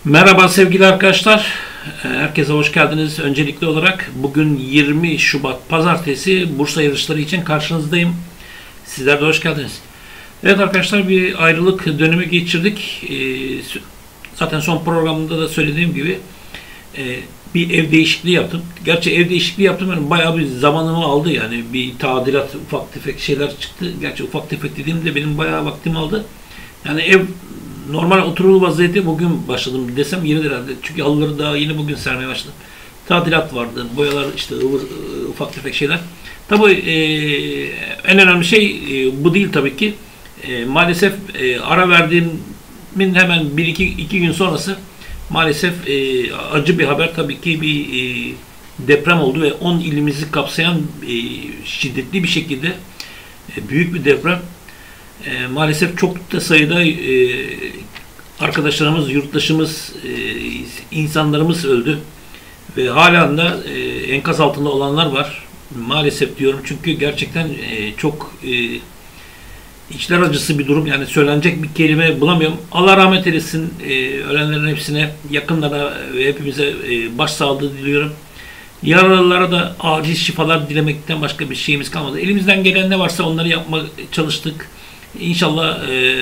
Merhaba sevgili arkadaşlar. Herkese hoş geldiniz. Öncelikli olarak bugün 20 Şubat Pazartesi Bursa yarışları için karşınızdayım. Sizler de hoş geldiniz. Evet arkadaşlar, bir ayrılık dönemi geçirdik. Zaten son programda da söylediğim gibi bir ev değişikliği yaptım. Gerçi ev değişikliği yaptım, yani bayağı bir zamanımı aldı, yani bir tadilat, ufak tefek şeyler çıktı. Gerçi ufak tefek dediğimde benim bayağı vaktimi aldı. Yani ev normal oturulu vaziyette bugün başladım desem yeridir herhalde. Çünkü halıları daha yeni bugün sermeye başladım. Tadilat vardı, boyalar, işte ufak tefek şeyler. Tabii en önemli şey bu değil tabii ki. Maalesef ara verdiğimin hemen 1-2 gün sonrası maalesef acı bir haber, tabii ki bir deprem oldu ve 10 ilimizi kapsayan şiddetli bir şekilde büyük bir deprem. Maalesef çok da sayıda arkadaşlarımız, yurttaşımız, insanlarımız öldü ve halen de enkaz altında olanlar var. Maalesef diyorum, çünkü gerçekten çok içler acısı bir durum. Yani söylenecek bir kelime bulamıyorum. Allah rahmet eylesin ölenlerin hepsine, yakınlarına ve hepimize başsağlığı diliyorum. Yaralılara da acil şifalar dilemekten başka bir şeyimiz kalmadı. Elimizden gelen ne varsa onları yapmaya çalıştık. İnşallah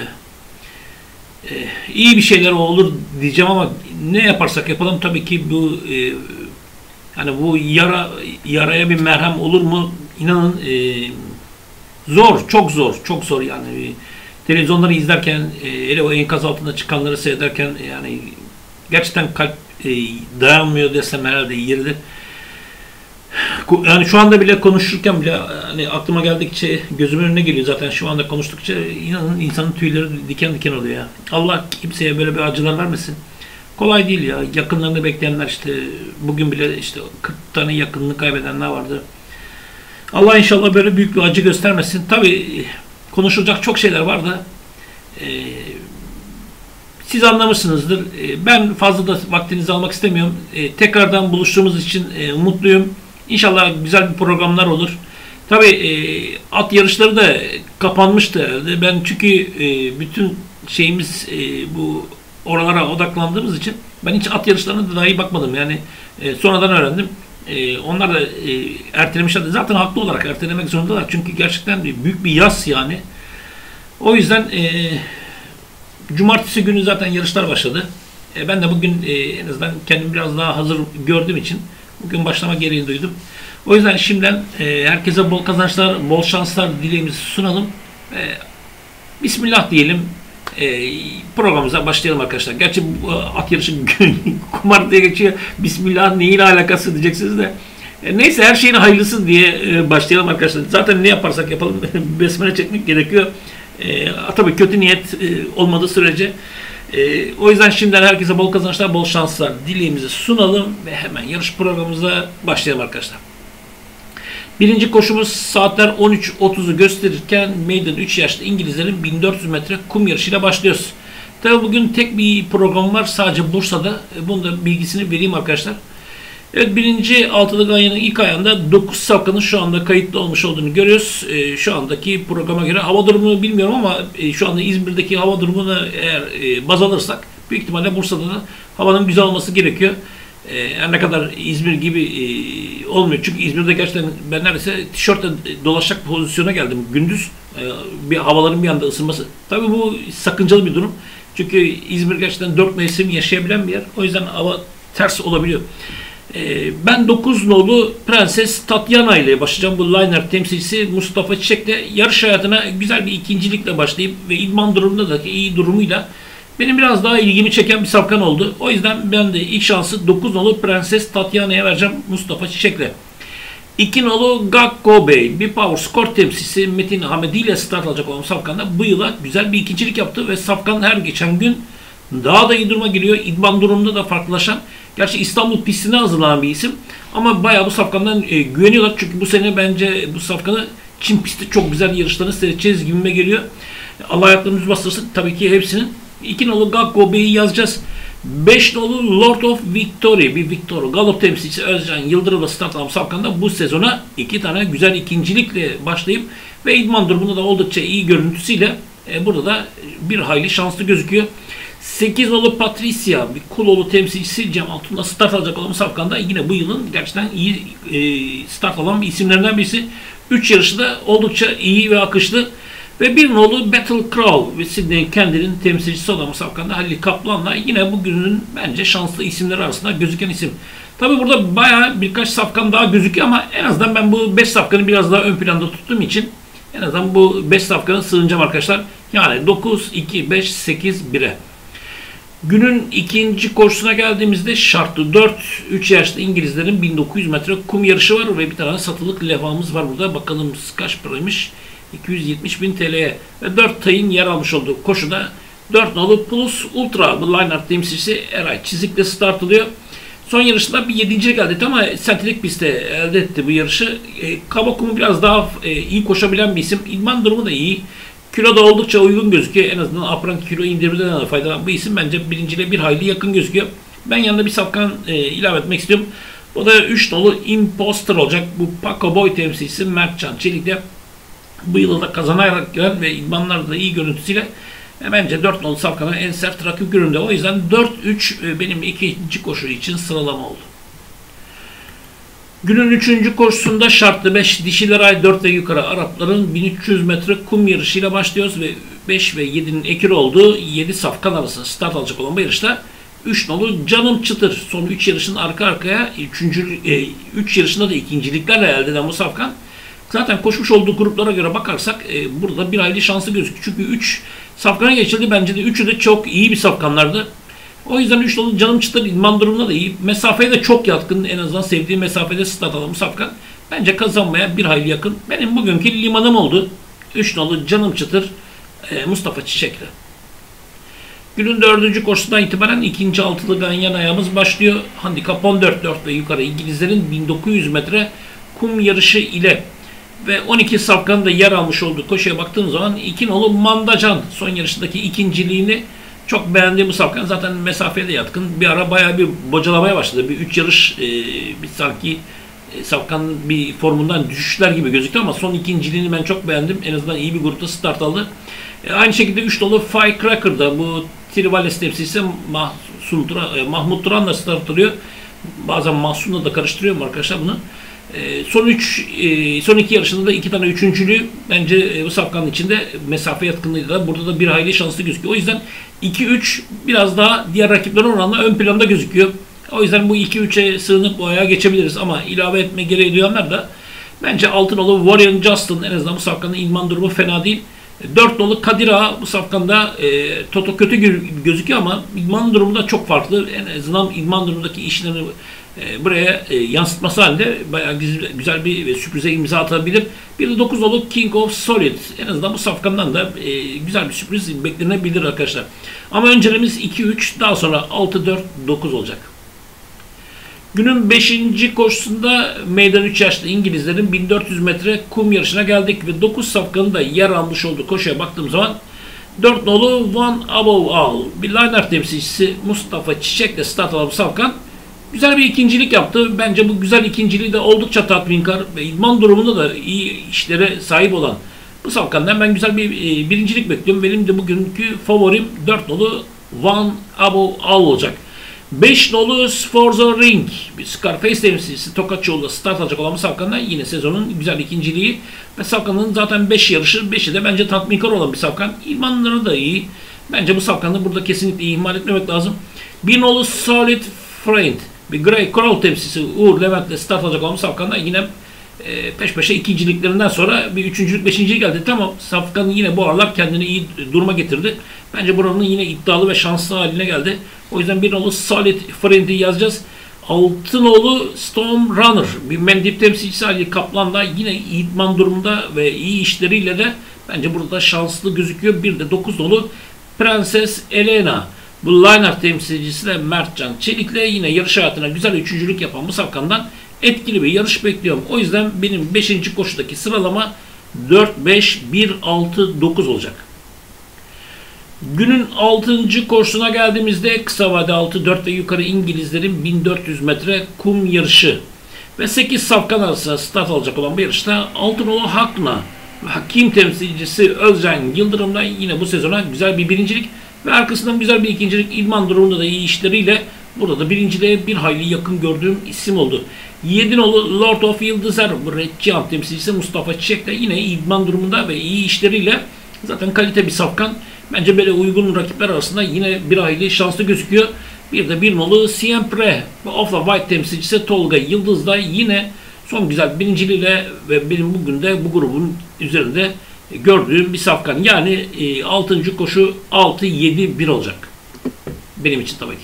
iyi bir şeyler olur diyeceğim ama ne yaparsak yapalım tabii ki bu hani bu yaraya bir merhem olur mu? İnanın zor, çok zor yani. Televizyonları izlerken, hele o enkaz altında çıkanları seyrederken, yani gerçekten kalp dayanmıyor desem herhalde yeridir. Yani şu anda bile konuşurken bile hani aklıma geldikçe gözümün önüne geliyor, zaten şu anda konuştukça inanın insanın tüyleri diken diken oluyor ya. Allah kimseye böyle bir acılar vermesin. Kolay değil ya. Yakınlarını bekleyenler, işte bugün bile işte 40 tane yakınını kaybedenler vardı. Allah inşallah böyle büyük bir acı göstermesin. Tabii konuşulacak çok şeyler var da siz anlamışsınızdır. Ben fazla da vaktinizi almak istemiyorum. Tekrardan buluştuğumuz için mutluyum. İnşallah güzel bir programlar olur. Tabii at yarışları da kapanmıştı herhalde. Ben çünkü bütün şeyimiz bu oralara odaklandığımız için ben hiç at yarışlarına da dahi bakmadım. Yani sonradan öğrendim. Onlar da ertelemişler. Zaten haklı olarak ertelemek zorundalar. Çünkü gerçekten büyük bir yas yani. O yüzden cumartesi günü zaten yarışlar başladı. Ben de bugün en azından kendimi biraz daha hazır gördüğüm için bugün başlama gereği duydum. O yüzden şimdiden herkese bol kazançlar, bol şanslar dileğimizi sunalım. Bismillah diyelim. Programımıza başlayalım arkadaşlar. Gerçi bu at yarışı kumar diye geçiyor. Bismillah neyle alakası diyeceksiniz de. Neyse, her şeyin hayırlısı diye başlayalım arkadaşlar. Zaten ne yaparsak yapalım besmele çekmek gerekiyor. Tabii kötü niyet olmadığı sürece. O yüzden şimdiden herkese bol kazançlar, bol şanslar dileğimizi sunalım ve hemen yarış programımıza başlayalım arkadaşlar. Birinci koşumuz saatler 13.30'u gösterirken meydan 3 yaşlı İngilizlerin 1400 metre kum yarışıyla başlıyoruz. Tabii bugün tek bir program var sadece Bursa'da. Bunun da bilgisini vereyim arkadaşlar. Evet, birinci altılı ganyanın ilk ayağında 9 safkanın şu anda kayıtlı olmuş olduğunu görüyoruz. Şu andaki programa göre hava durumunu bilmiyorum ama şu anda İzmir'deki hava durumunu eğer baz alırsak büyük ihtimalle Bursa'da da havanın güzel olması gerekiyor. Her ne kadar İzmir gibi olmuyor. Çünkü İzmir'de gerçekten ben neredeyse tişörtle dolaşacak pozisyona geldim. Gündüz bir havaların bir anda ısınması. Tabii bu sakıncalı bir durum. Çünkü İzmir gerçekten 4 mevsim yaşayabilen bir yer. O yüzden hava ters olabiliyor. Ben 9 nolu Prenses Tatyana ile başlayacağım. Bu liner temsilcisi Mustafa Çiçek'le yarış hayatına güzel bir ikincilikle başlayıp ve idman durumunda da iyi durumuyla benim biraz daha ilgimi çeken bir safkan oldu. O yüzden ben de ilk şansı 9 nolu Prenses Tatyana'ya vereceğim Mustafa Çiçek'le. 2 nolu Gakko Bey, bir power score temsilcisi Metin Hamedi ile start alacak olan safkanda bu yıla güzel bir ikincilik yaptı ve safkan her geçen gün daha da iyi duruma giriyor. İdman durumunda da farklılaşan, gerçi İstanbul pistine hazırlanan bir isim ama bayağı bu safkandan güveniyorlar. Çünkü bu sene bence bu safkanı Çin pisti çok güzel yarışlarını seyredeceğiz gibime geliyor. Allah ayaklarımızı bastırsın tabii ki hepsinin. 2 nolu Gakko Bey'i yazacağız. 5 nolu Lord of Victory, bir Victor Galop temsilcisi Özcan Yıldırım'la start alan safkanda bu sezona 2 tane güzel ikincilikle başlayıp ve idman durumunda da oldukça iyi görüntüsüyle Burada da bir hayli şanslı gözüküyor. 8 nolu Patricia, bir Kuloğlu temsilcisi Cem Altun'la start alacak olan safkanda yine bu yılın gerçekten iyi start alan bir isimlerinden birisi. 3 yarışı da oldukça iyi ve akışlı. Ve bir nolu Battle Crow ve Sydney Kendir'in temsilcisi olan safkanda Halil Kaplan'la yine bugünün bence şanslı isimleri arasında gözüken isim. Tabi burada bayağı birkaç safkan daha gözüküyor ama en azından ben bu 5 safkanı biraz daha ön planda tuttuğum için en azından bu 5 safkanı sığınacağım arkadaşlar. Yani 9, 2, 5, 8, 1'e. Günün ikinci koşusuna geldiğimizde şartlı 4, 3 yaşlı İngilizlerin 1900 metre kum yarışı var ve bir tane satılık levhamız var burada. Bakalım kaç paraymış? 270.000 TL'ye ve 4 tayın yer almış olduğu koşuda 4 nolu Plus Ultra bu line-up temsilcisi Eray Çizik'le start alıyor. Son yarışında bir 7. geldi ama sentetik pistte elde etti bu yarışı. Kaba kumu biraz daha iyi koşabilen bir isim. İdman durumu da iyi. Kilo da oldukça uygun gözüküyor. En azından apran kilo indirmeden de faydalanan bu isim bence birinciliğe bir hayli yakın gözüküyor. Ben yanında bir safkan ilave etmek istiyorum. O da 3 nolu Imposter olacak. Bu Paco Boy temsilcisi Mertcan Çelik'le bu yılı da kazanarak gelen ve idmanlarda da iyi görüntüsüyle bence 4 nolu safkanın en sert rakip görünümde. O yüzden 4-3 benim ikinci koşu için sıralama oldu. Günün 3. koşusunda şartlı 5 dişiler ay 4 ve yukarı Arapların 1300 metre kum yarışıyla başlıyoruz ve 5 ve 7'nin ekür olduğu 7 safkan arasında start alacak olan bu yarışta 3 nolu Canım Çıtır son 3 yarışın arka arkaya 3 yarışında da ikinciliklerle elde eden bu safkan zaten koşmuş olduğu gruplara göre bakarsak burada bir hayli şanslı gözüküyor. Çünkü 3 safkana geçildi. Bence de 3'ü de çok iyi bir safkanlardı. O yüzden 3 nolu Canım Çıtır idman durumunda da iyi. Mesafeye de çok yatkın. En azından sevdiğim mesafede start alan bu safkan. Bence kazanmaya bir hayli yakın. Benim bugünkü limanım oldu. 3 nolu Canım Çıtır Mustafa Çiçek'le. Günün 4. koşusundan itibaren ikinci altılı ganyan ayağımız başlıyor. Handikap 14 4 ve yukarı İngilizlerin 1900 metre kum yarışı ile ve 12 safkanın da yer almış olduğu koşuya baktığım zaman 2 nolu Mandacan son yarışındaki ikinciliğini çok beğendiğim bu safkan. Zaten mesafeye de yatkın. Bir ara bayağı bir bocalamaya başladı. Bir 3 yarış bir sanki safkan bir formundan düşüşler gibi gözüktü ama son ikinciliğini ben çok beğendim. En azından iyi bir grupta start aldı. Aynı şekilde 3 nolu Firecracker'da bu Trivales temsilcisi Mahmut Turan da start alıyor. Bazen Mahsun'la da karıştırıyorum arkadaşlar bunu. Son iki yarışında da 2 tane üçüncülüğü bence bu safkanın içinde mesafe yatkınlığıyla da burada da bir hayli şanslı gözüküyor. O yüzden 2-3 biraz daha diğer rakiplerin oranla ön planda gözüküyor. O yüzden bu 2-3'e sığınıp bu ayağa geçebiliriz ama ilave etme gereği duyanlar da bence 6 nolu Warrior Justin en azından bu safkanın idman durumu fena değil. 4 nolu Kadir Ağa bu safkanda Toto kötü gözüküyor ama idman durumu da çok farklı. En azından idman durumundaki işlerini buraya yansıtması halinde bayağı güzel bir sürprize imza atabilir. Bir de 9 nolu King of Solid. En azından bu safkandan da güzel bir sürpriz beklenebilir arkadaşlar. Ama önceliğimiz 2-3 daha sonra 6-4-9 olacak. Günün 5. koşusunda meydan 3 yaşlı İngilizlerin 1400 metre kum yarışına geldik ve 9 safkanın da yer almış olduğu koşuya baktığım zaman 4 nolu One Above All bir liner temsilcisi Mustafa Çiçek'le start alan safkan güzel bir ikincilik yaptı. Bence bu güzel ikinciliği de oldukça tatminkar ve idman durumunda da iyi işlere sahip olan bu safkandan ben güzel bir birincilik bekliyorum. Benim de bugünkü favorim 4 nolu One Above All olacak. 5 nolu Sforza Ring bir Scarface temsilcisi Tokatçıoğlu'da start alacak olan bu safkandan yine sezonun güzel ikinciliği ve safkanın zaten 5 yarışı 5'i de bence tatminkar olan bir safkan. İdmanları da iyi. Bence bu safkanı burada kesinlikle ihmal etmemek lazım. 1 nolu Solid Friend bir Grey Coral temsilcisi Uğur Levent'le start alacak olan bu safkandan yine peş peşe ikinciliklerinden sonra bir üçüncülük beşincilik geldi. Tamam safkan yine bu aralar kendini iyi duruma getirdi. Bence buranın yine iddialı ve şanslı haline geldi. O yüzden bir nolu Solid Friend'i yazacağız. 6 nolu Storm Runner bir Mendip temsilcisi Ali Kaplan'da yine idman durumunda ve iyi işleriyle de bence burada şanslı gözüküyor. Bir de 9 nolu Prenses Elena bu liner temsilcisi de Mertcan Çelik'le yine yarış hayatına güzel üçüncülük yapan bu safkandan etkili bir yarış bekliyorum. O yüzden benim 5. koşudaki sıralama 4-5-1-6-9 olacak. Günün 6. koşusuna geldiğimizde kısa vade 6-4 ve yukarı İngilizlerin 1400 metre kum yarışı ve 8 safkan arasında start alacak olan bu yarışta 6 nolu Hakna Hakim temsilcisi Özcan Yıldırım'la yine bu sezona güzel bir birincilik ve arkasından güzel bir ikincilik. İdman durumunda da iyi işleriyle burada da birinciliğe bir hayli yakın gördüğüm isim oldu. 7 nolu Lord of Yıldızlar Redcihan temsilcisi Mustafa Çiçek de yine idman durumunda ve iyi işleriyle zaten kalite bir safkan. Bence böyle uygun rakipler arasında yine bir hayli şanslı gözüküyor. Bir de 1 nolu Siempre of the White temsilcisi Tolga Yıldız da yine son güzel birinciliğiyle ve benim bugün de bu grubun üzerinde gördüğüm bir safkan. Yani 6. koşu 6-7-1 olacak. Benim için tabii ki.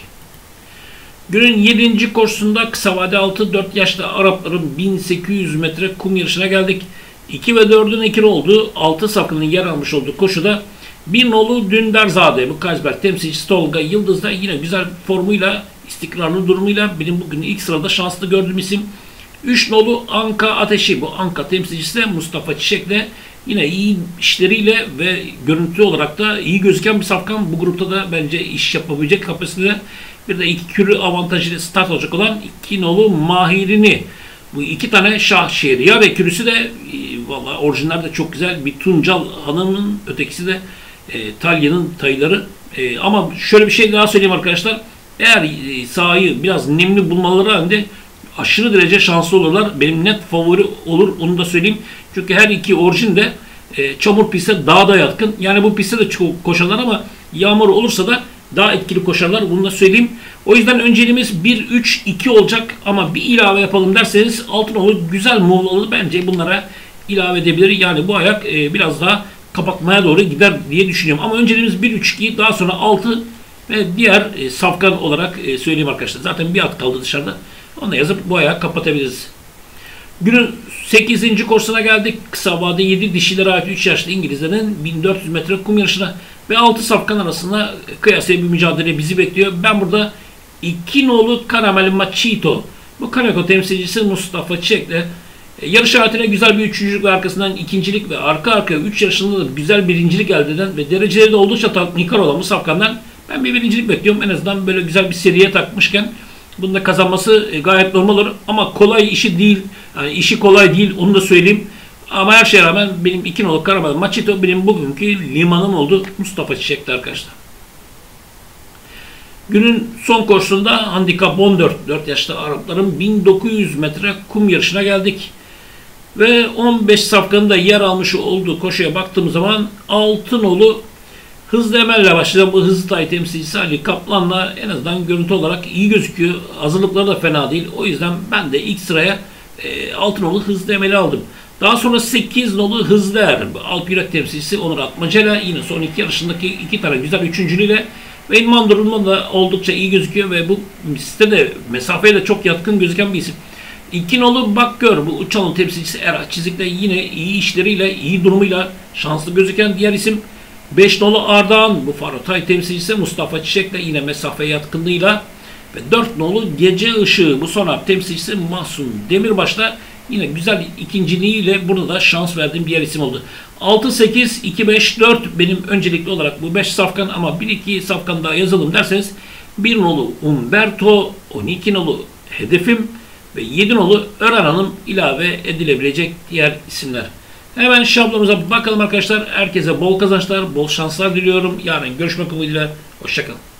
Günün 7. koşusunda kısa vade 6-4 yaşlı Arapların 1800 metre kum yarışına geldik. 2 ve 4'ün ikili olduğu 6 safkanın yer almış olduğu koşuda bir nolu Dündarzade, bu Kaysberg temsilcisi Tolga Yıldız da yine güzel formuyla, istikrarlı durumuyla benim bugün ilk sırada şanslı gördüğüm isim. 3 nolu Anka Ateşi, bu Anka temsilcisi de Mustafa Çiçek de yine iyi işleriyle ve görüntü olarak da iyi gözüken bir safkan. Bu grupta da bence iş yapabilecek kapasitede. Bir de 2 kürü avantajıyla start olacak olan 2 nolu Mahirini. Bu 2 tane Şahşehriya ve kürüsü de vallahi orijinal de çok güzel. Bir Tuncal Hanım'ın, ötekisi de Talya'nın tayları. Ama şöyle bir şey daha söyleyeyim arkadaşlar. Eğer sahayı biraz nemli bulmaları halinde aşırı derece şanslı olurlar. Benim net favori olur, onu da söyleyeyim. Çünkü her iki orijin de çamur piste daha da yatkın. Yani bu pistte de çok koşarlar ama yağmur olursa da daha etkili koşarlar. Bunu da söyleyeyim. O yüzden önceliğimiz 1-3-2 olacak ama bir ilave yapalım derseniz Altınoğlu güzel move'ları bence bunlara ilave edebilir. Yani bu ayak biraz daha kapatmaya doğru gider diye düşünüyorum. Ama önceliğimiz 1-3-2, daha sonra 6 ve diğer safkan olarak söyleyeyim arkadaşlar. Zaten bir at kaldı dışarıda. Onu da yazıp bu ayağı kapatabiliriz. Günün 8. koşusuna geldik. Kısa vade 7 dişilere ait 3 yaşlı İngilizlerin 1400 metre kum yarışına ve 6 safkan arasında kıyasaya bir mücadele bizi bekliyor. Ben burada 2 nolu Caramel Machito, bu Kaneko temsilcisi Mustafa Çiçek'le yarış hayatına güzel bir üçüncülük ve arkasından ikincilik ve arka arkaya 3 yarışında da güzel birincilik elde eden ve dereceleri de oldukça tatminkar olan bu safkandan ben bir birincilik bekliyorum. En azından böyle güzel bir seriye takmışken bunu da kazanması gayet normal olur. Ama kolay işi değil. Yani işi kolay değil, onu da söyleyeyim. Ama her şeye rağmen benim 2 nolu Caramel Machito benim bugünkü limanım oldu. Mustafa Çiçek'ti arkadaşlar. Günün son koşusunda handikap 14, 4 yaşlı Arapların 1900 metre kum yarışına geldik. Ve 15 safkanın da yer almış olduğu koşuya baktığım zaman Altınolu Hızlı Emel'le başlayan bu hızlı tay temsilcisi Ali Kaplan'la en azından görüntü olarak iyi gözüküyor. Hazırlıkları da fena değil. O yüzden ben de ilk sıraya Altınolu Hızlı Emel'i aldım. Daha sonra 8 nolu Hızlı Er, Alp Yürek temsilcisi Onur Atmaca'yla yine son iki yarışındaki 2 tane güzel üçüncülüğüyle ve idman durumunda da oldukça iyi gözüküyor ve bu sitede mesafeye de çok yatkın gözüken bir isim. 2 nolu Bakgör, bu Uçanlı temsilcisi Erhat Çizik'le yine iyi işleriyle, iyi durumuyla şanslı gözüken diğer isim. 5 nolu Ardahan, bu Farotay temsilcisi Mustafa Çiçek'le yine mesafe yatkınlığıyla ve 4 nolu Gece Işığı, bu Sonar temsilcisi Mahsun Demirbaş'la yine güzel ikinciliğiyle burada da şans verdiğim diğer isim oldu. 6-8-2-5-4 benim öncelikli olarak bu 5 safkan ama 1-2 safkan daha yazalım derseniz 1 nolu Umberto, 12 nolu Hedefim ve 7 nolu Ören Hanım ilave edilebilecek diğer isimler. Hemen şablonumuza bakalım arkadaşlar. Herkese bol kazançlar, bol şanslar diliyorum. Yarın görüşmek umuduyla. Hoşçakalın.